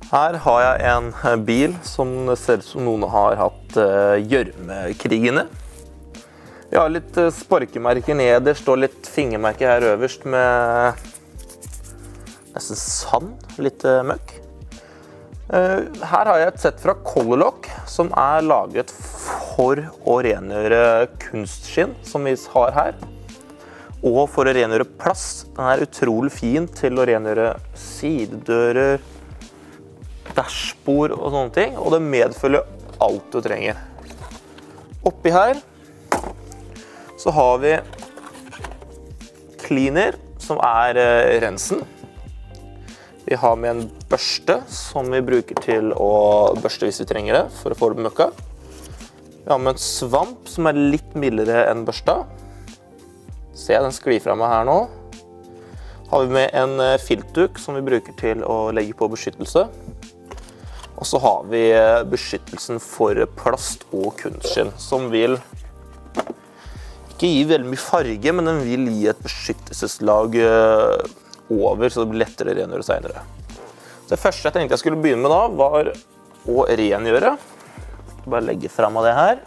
Her har jeg en bil som ser ut som noen har hatt gjørmekrig inne. Vi har litt sparkemerker nederst og litt fingermerker her øverst med nesten sand, litt møkk. Her har jeg et sett fra Colorlock som er laget for å rengjøre kunstskinn, som vi har her. Og for å rengjøre plast. Den er utrolig fin til å rengjøre sidedører, dashbord og sånne ting. Og det medfølger alt du trenger. Oppi her så har vi cleaner, som er rensen. Vi har med en børste som vi bruker til å børste hvis vi trenger det, for å få det møkka. Vi har med en svamp som er litt mildere enn børsta. Se, den sklir fra meg her nå. Har vi med en filtduk som vi bruker til å legge på beskyttelse. Og så har vi beskyttelsen for plast og kunstskinn, som vil ikke gi veldig mye farge, men den vil gi et beskyttelseslag over, så det blir lettere å rengjøre senere. Det første jeg tenkte jeg skulle begynne med da, var å rengjøre. Bare legge frem av det her.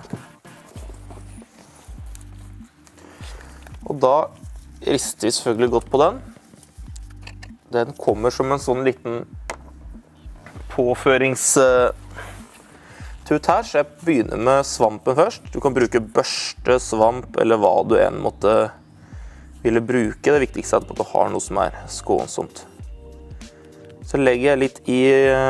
Og da rister vi selvfølgelig godt på den. Den kommer som en sånn liten påføringstut her, så jeg begynner med svampen først. Du kan bruke børste, svamp eller hva du enn måtte ville bruke. Det viktigste er at du har noe som er skånsomt. Så legger jeg litt i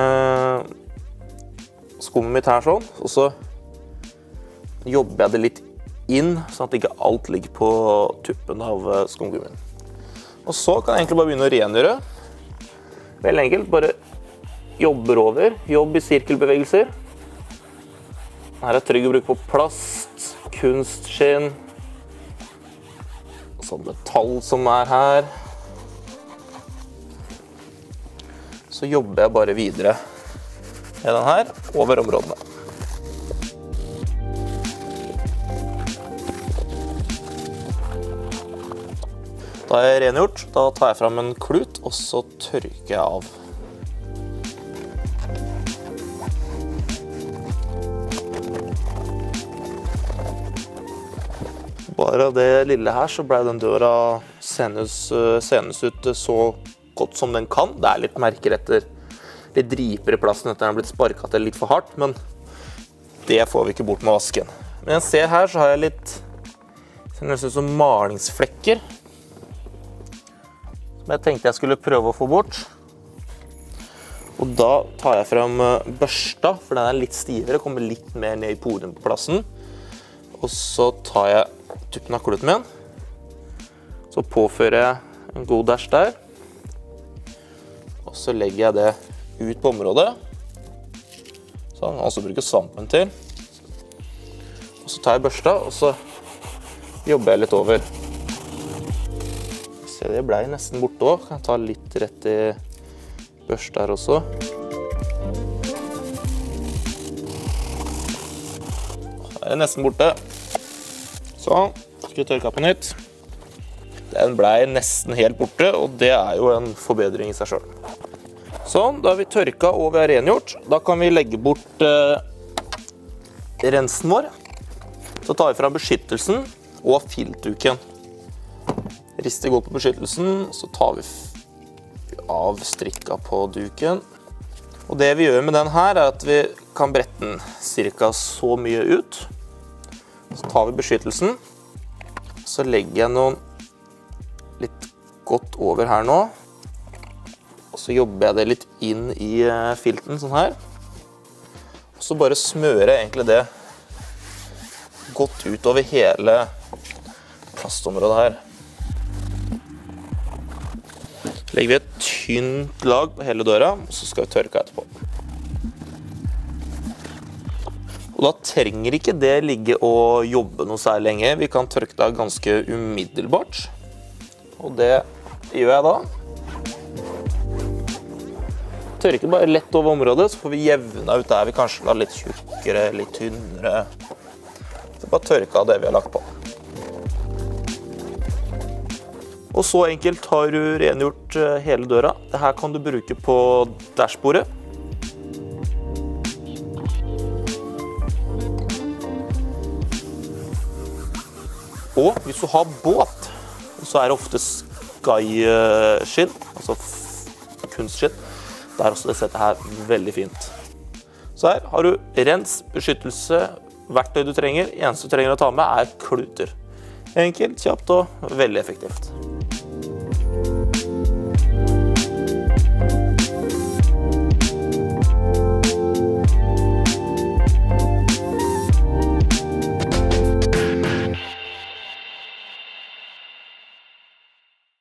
skummet mitt her sånn, og så jobber jeg det litt inn, sånn at ikke alt ligger på tuppen av skumgummien. Og så kan jeg egentlig bare begynne å rengjøre. Veldig enkelt, bare jobber over, jobb i sirkelbevegelser. Her er trygg å bruke på plast, kunstskinn, sånn metall som er her. Så jobber jeg bare videre med den her over områdene. Da er jeg rengjort, da tar jeg frem en klut, og så tørker jeg av. Bare av det lille her så ble den døra senes ut så godt som den kan. Det er litt merker etter litt driper i plassen etter den har blitt sparket til litt for hardt, men det får vi ikke bort med vasken. Men jeg ser her så har jeg litt nesten som malingsflekker som jeg tenkte jeg skulle prøve å få bort. Og da tar jeg frem børsta, for den er litt stivere, kommer litt mer ned i poren på plassen. Og så tar jeg tuppen av kluten min, så påfører jeg en god dash der, og så legger jeg det ut på området, sånn, og så bruker svampen til, og så tar jeg børsta, og så jobber jeg litt over. Se, det ble nesten borte også, kan jeg ta litt rett i børsta her også. Da er det nesten borte. Sånn, skal vi tørke på nytt. Den ble nesten helt borte, og det er jo en forbedring i seg selv. Sånn, da har vi tørka og vi har rengjort. Da kan vi legge bort rensen vår. Så tar vi fra beskyttelsen og filtduken. Rister godt på beskyttelsen, så tar vi av strikka på duken. Og det vi gjør med den her er at vi kan brette den cirka så mye ut. Så tar vi beskyttelsen, så legger jeg noen litt godt over her nå, og så jobber jeg det litt inn i filten sånn her. Og så bare smører jeg egentlig det godt ut over hele plastområdet her. Så legger vi et tynt lag på hele døra, og så skal vi tørke etterpå. Og da trenger ikke det ligge og jobbe noe særlig lenge. Vi kan tørke det ganske umiddelbart. Og det gjør jeg da. Tørker bare lett over området, så får vi jevna ut der vi kanskje la litt tjukkere, litt tynnere. Så bare tørke av det vi har lagt på. Og så enkelt har du rengjort hele døra. Dette kan du bruke på dashbordet. Og hvis du har båt, så det ofte sky-skinn, altså kunstskinn. Der også det settet her veldig fint. Så her har du rens, beskyttelse, verktøy du trenger. Eneste du trenger å ta med kluter. Enkelt, kjapt og veldig effektivt.